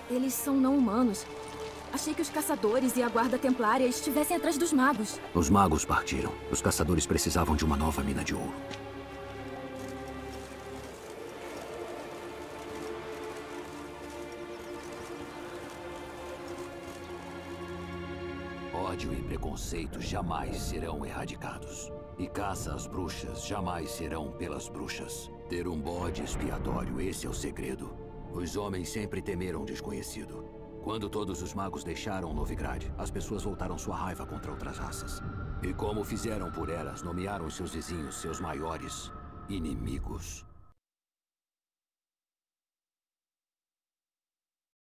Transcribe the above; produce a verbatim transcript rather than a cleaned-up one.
Eles são não-humanos. Achei que os caçadores e a guarda templária estivessem atrás dos magos. Os magos partiram. Os caçadores precisavam de uma nova mina de ouro. Ódio e preconceito jamais serão erradicados. E caça às bruxas jamais serão pelas bruxas. Ter um bode expiatório, esse é o segredo. Os homens sempre temeram o desconhecido. Quando todos os magos deixaram Novigrad, as pessoas voltaram sua raiva contra outras raças. E como fizeram por elas, nomearam seus vizinhos seus maiores inimigos.